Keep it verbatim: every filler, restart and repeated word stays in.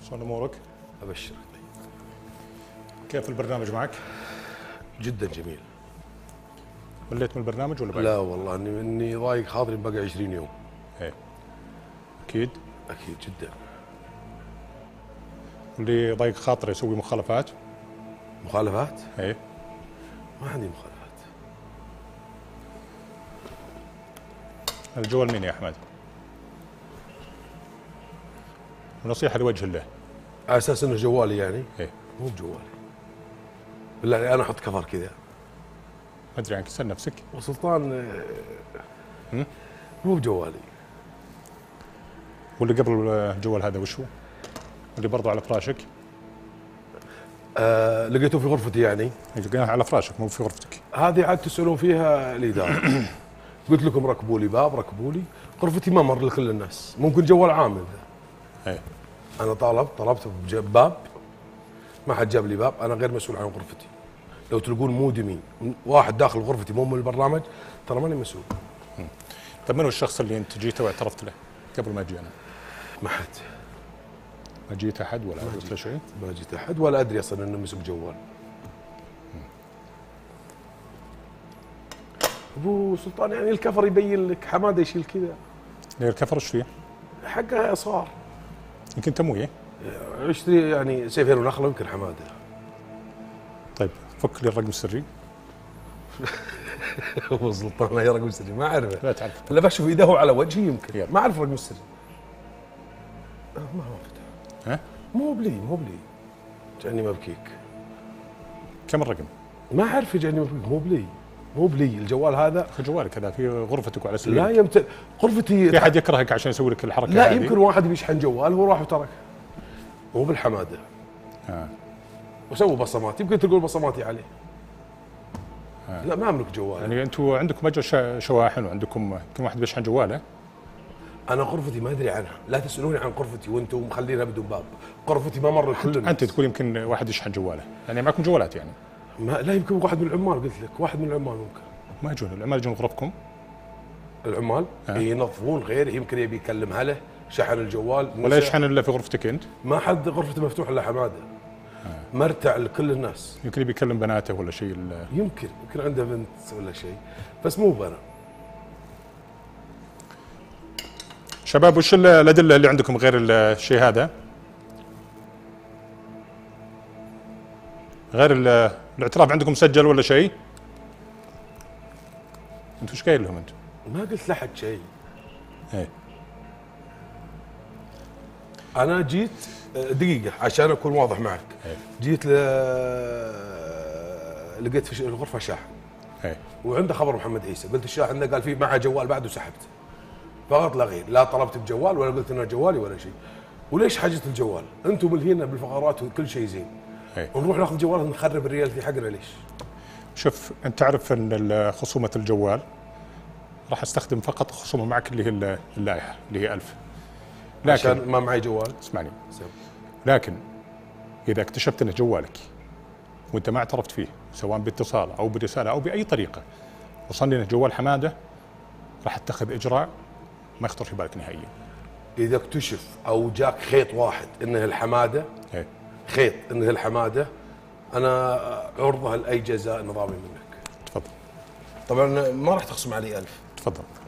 شلون امورك؟ ابشرك. طيب كيف البرنامج معك؟ جدا جميل. مليت من البرنامج ولا باقي؟ لا والله اني اني ضايق خاطري بقى عشرين يوم. ايه اكيد. اكيد جدا. واللي ضايق خاطره يسوي مخالفات؟ مخالفات؟ ايه ما عندي مخالفات. الجوال مين يا احمد؟ ونصيحه لوجه الله. على اساس انه جوالي يعني؟ ايه مو بجوالي. بالله انا احط كفر كذا. ما ادري عنك، سال نفسك. وسلطان هم؟ مو بجوالي. واللي قبل الجوال هذا وش هو؟ اللي برضه على فراشك؟ آه لقيته في غرفتي يعني؟ لقيناه على فراشك مو في غرفتك. هذه عاد تسالون فيها الاداره. قلت لكم ركبوا لي باب، ركبوا لي غرفتي، ما مر لكل الناس، ممكن جوال عامل. ايه انا طلبت طلبت باب، ما حد جاب لي باب، انا غير مسؤول عن غرفتي. لو تلقون مودمي واحد داخل غرفتي مو من البرنامج ترى ماني مسؤول. طيب من هو الشخص اللي انت جيته واعترفت له قبل ما اجي انا؟ ما حد. ما جيت احد ولا قلت له شيء؟ ما جيت احد ولا ادري اصلا انه مسك جوال. ابو سلطان يعني الكفر يبين لك، حماده يشيل كذا. ليه الكفر ايش فيه؟ حقها اصرار. يمكن تمويه. اشتري يعني سيفين ونخله يمكن حماده. طيب فك لي الرقم السري. ابو سلطان هي رقم سري ما اعرفه. لا تعرف. الا بشوف ايده على وجهي يمكن. يلا. ما اعرف رقم السري. ما هو فتح. ها؟ مو بلي مو بلي. جاني مبكيك. كم الرقم؟ ما اعرف جاني مبكيك، مو بلي. مو بلي الجوال هذا. في جوالك هذا في غرفتك وعلى سريرك. لا يمت غرفتي. في احد يكرهك عشان يسوي لك الحركه لا هذه؟ يمكن واحد بيشحن جوال هو راح وترك. مو بالحماده. آه. وسووا بصمات، يمكن تقول بصماتي عليه. آه. لا ما املك جوال. يعني انتم عندكم مجرى شواحن وعندكم يمكن واحد بيشحن جواله. انا غرفتي ما ادري عنها، لا تسالوني عن غرفتي وانتم مخلينها بدون باب، غرفتي ما مر كل الناس. انت تقول يمكن واحد يشحن جواله، يعني معكم جوالات يعني؟ ما لا يمكن واحد من العمال، قلت لك واحد من العمال ممكن. ما يجون العمال يجون غرفكم؟ العمال آه. ينظفون غير، يمكن يبي يكلمها له شحن الجوال. ولا يشحن الا في غرفتك انت؟ ما حد غرفته مفتوحه الا حماده. آه. مرتع لكل الناس. يمكن يبي يكلم بناته ولا شيء. يمكن يمكن عنده بنت ولا شيء، بس مو بنا. شباب وش الادله اللي عندكم غير الشيء هذا؟ غير الاعتراف عندكم مسجل ولا شيء؟ انتم ايش قايل لهم انت؟ ما قلت لحد شيء. ايه انا جيت دقيقه عشان اكون واضح معك. ايه جيت ل... لقيت في الغرفه شاحن. ايه وعنده خبر محمد عيسى، قلت الشاحن ذا قال فيه معه جوال بعد وسحبت. فقط لا غير، لا طلبت بجوال ولا قلت انه جوالي ولا شيء. وليش حاجه الجوال؟ انتم ملهينا بالفقرات وكل شيء زين. ايه ونروح ناخذ جوال نخرب الريالتي حقنا ليش؟ شوف انت تعرف ان خصومه الجوال راح استخدم فقط خصومه معك اللي هي اللائحه اللي هي ألف. لكن عشان ما معي جوال. اسمعني. سم. لكن اذا اكتشفت ان جوالك وانت ما اعترفت فيه سواء باتصال او برساله او باي طريقه وصلني انه جوال حماده، راح اتخذ اجراء ما يخطر في بالك نهائيا. اذا اكتشف او جاك خيط واحد انه الحماده، ايه خيط انه الحماده، انا عرضه لاي جزاء نظامي منك. تفضل. طبعا ما راح تخصم علي ألف. تفضل.